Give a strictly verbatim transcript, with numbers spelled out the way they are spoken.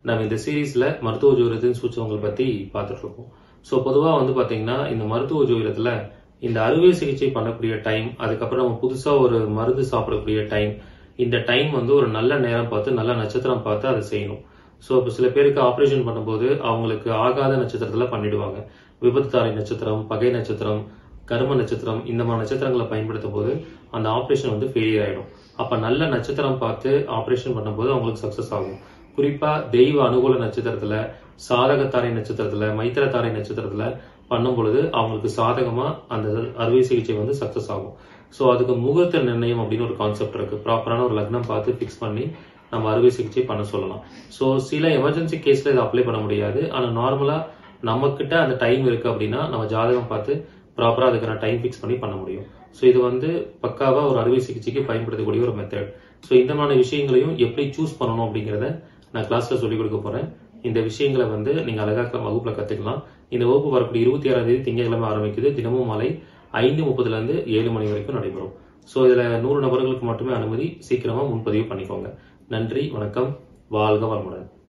நம்ம இந்த சீரீஸ்ல மருத்துவ ஜோதிடத்தின் சூட்சமங்கள் பத்தி பார்த்துட்டு இருக்கோம். ஸோ பொதுவாக வந்து பார்த்தீங்கன்னா இந்த மருத்துவ ஜோதிடத்துல இந்த அறுவை சிகிச்சை பண்ணக்கூடிய டைம், அதுக்கப்புறம் நம்ம புதுசா ஒரு மருந்து சாப்பிடக்கூடிய டைம், இந்த டைம் வந்து ஒரு நல்ல நேரம் பார்த்து நல்ல நட்சத்திரம் பார்த்து அதை செய்யணும். ஸோ இப்போ சில பேருக்கு ஆப்ரேஷன் பண்ணும்போது அவங்களுக்கு ஆகாத நட்சத்திரத்துல பண்ணிடுவாங்க. விபத்துத்தாரை நட்சத்திரம், பகை நட்சத்திரம், கர்ம நட்சத்திரம், இந்த மாதிரி நட்சத்திரங்களை பயன்படுத்தும் போது அந்த ஆப்ரேஷன் வந்து ஃபெயிலியர் ஆயிடும். அப்ப நல்ல நட்சத்திரம் பார்த்து ஆப்ரேஷன் பண்ணும்போது அவங்களுக்கு சக்சஸ் ஆகும். குறிப்பா தெய்வ அனுகூல நட்சத்திரத்துல, சாதகத்தாரை நட்சத்திரத்துல, மைத்திரத்தாரை நட்சத்திரத்துல பண்ணும் பொழுது அவங்களுக்கு சாதகமா அந்த அறுவை சிகிச்சை வந்து சக்சஸ் ஆகும். ஸோ அதுக்கு முகூர்த்த நிர்ணயம் அப்படின்னு ஒரு கான்செப்ட் இருக்கு. ப்ராப்பரான ஒரு லக்னம் பார்த்து பிக்ஸ் பண்ணி நம்ம அறுவை சிகிச்சை பண்ண சொல்லலாம். ஸோ சில எமர்ஜென்சி கேஸ்ல இதை அப்ளை பண்ண முடியாது. ஆனா நார்மலா நம்ம கிட்ட அந்த டைம் இருக்கு அப்படின்னா நம்ம ஜாதகம் பார்த்து ப்ராப்பரா அதுக்கான டைம் பிக்ஸ் பண்ணி பண்ண முடியும். ஸோ இது வந்து பக்காவா ஒரு அறுவை சிகிச்சைக்கு பயன்படுத்தக்கூடிய ஒரு மெத்தட். ஸோ இந்த மாதிரி விஷயங்களையும் எப்படி சூஸ் பண்ணணும் அப்படிங்கிறத நான் கிளாஸ்ல சொல்லிக் கொடுக்க போறேன். இந்த விஷயங்களை வந்து நீங்க அழகா வகுப்புல கத்துக்கலாம். இந்த வகுப்பு வரக்கூடிய இருபத்தி ஆறாம் தேதி திங்கட்கிழமை ஆரம்பிக்குது. தினமும் மாலை ஐந்து முப்பதுல இருந்து ஏழு மணி வரைக்கும் நடைபெறும். ஸோ இதுல நூறு நபர்களுக்கு மட்டுமே அனுமதி. சீக்கிரமா முன்பதிவு பண்ணிக்கோங்க. நன்றி, வணக்கம், வாழ்க வளமுடன்.